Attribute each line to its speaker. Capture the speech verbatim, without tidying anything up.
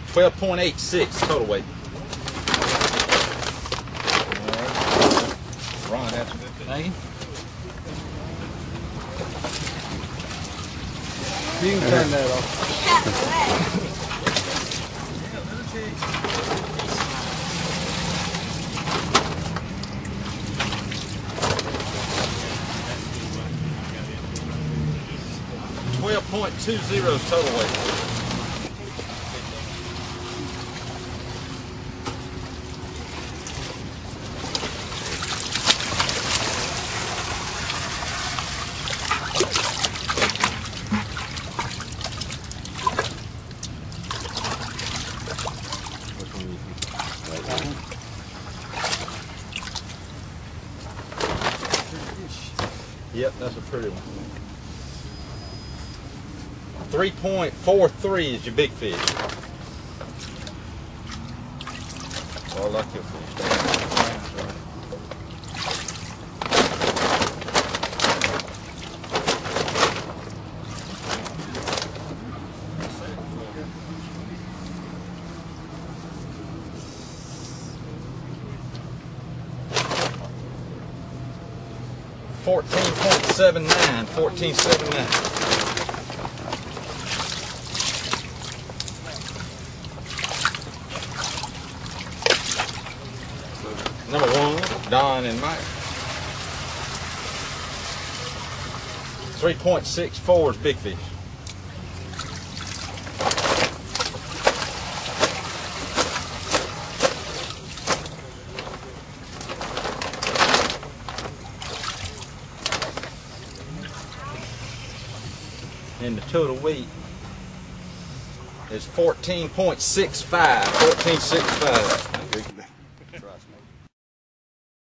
Speaker 1: twelve point eight six total weight. Ron, that's a good thing.
Speaker 2: Thank you.
Speaker 3: You can turn that off.
Speaker 1: twelve point two zero total weight. Yep, that's a pretty one. three point four three is your big fish. All like your fish. fourteen point seven nine, fourteen seven nine. Number one, Don and Mike. three point six four is big fish. And the total weight is fourteen point six five, fourteen six five.